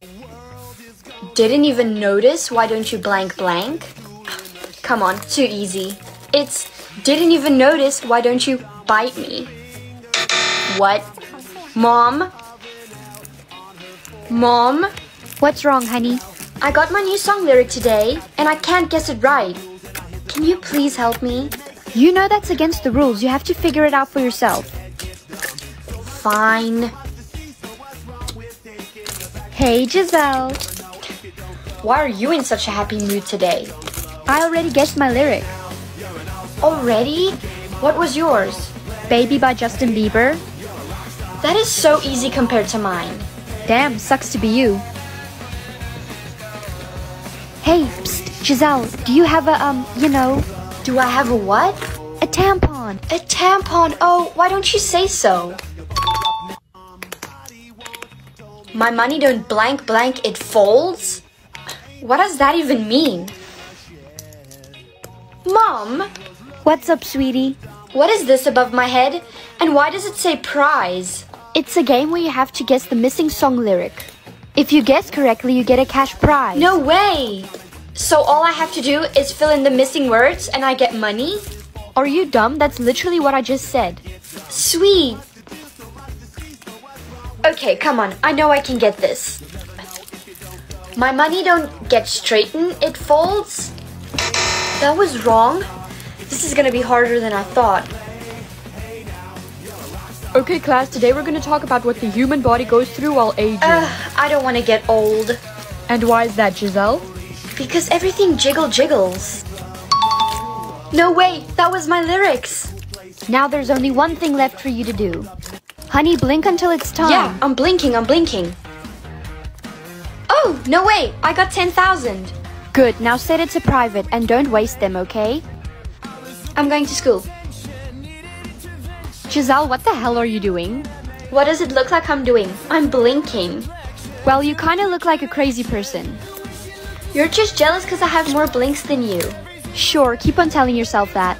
Didn't even notice? Why don't you blank blank? Come on, too easy. It's didn't even notice? Why don't you bite me? What? Mom? Mom? What's wrong, honey? I got my new song lyric today, and I can't guess it right. Can you please help me? You know that's against the rules. You have to figure it out for yourself. Fine. Hey, Giselle. Why are you in such a happy mood today? I already guessed my lyric. Already? What was yours? Baby by Justin Bieber. That is so easy compared to mine. Damn, sucks to be you. Hey, psst, Giselle, do you have a, Do I have a what? a tampon? A tampon. Oh, why don't you say so? My money don't blank blank, it folds? What does that even mean? Mom, What's up, sweetie? what is this above my head? And why does it say prize? It's a game where you have to guess the missing song lyric. If you guess correctly, you get a cash prize. No way! So all I have to do is fill in the missing words and I get money? Are you dumb? That's literally what I just said. Sweet! Okay, come on, I know I can get this. My money don't get straightened, it folds? That was wrong. This is gonna be harder than I thought. Okay, class, today we're going to talk about what the human body goes through while aging. I don't want to get old. And why is that, Giselle? Because everything jiggles. No, wait, that was my lyrics. Now there's only one thing left for you to do. Honey, blink until it's time. Yeah, I'm blinking. Oh, no way, I got 10,000. Good, now set it to private and don't waste them, okay? I'm going to school. Giselle, what the hell are you doing? What does it look like I'm doing? I'm blinking. Well, you kinda look like a crazy person. You're just jealous because I have more blinks than you. Sure, keep on telling yourself that.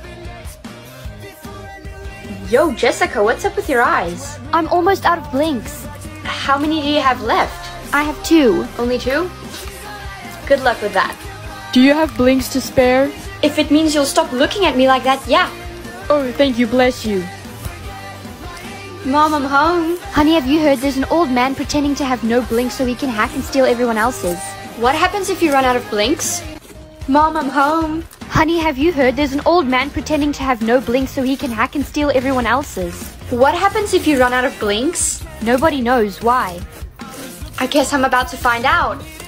Yo, Jessica, what's up with your eyes? I'm almost out of blinks. How many do you have left? I have 2. Only 2? Good luck with that. Do you have blinks to spare? If it means you'll stop looking at me like that, yeah. Oh, thank you, bless you. Mom, I'm home. Honey, have you heard there's an old man pretending to have no blinks so he can hack and steal everyone else's? What happens if you run out of blinks? Mom, I'm home. Honey, have you heard there's an old man pretending to have no blinks so he can hack and steal everyone else's? What happens if you run out of blinks? Nobody knows why. I guess I'm about to find out.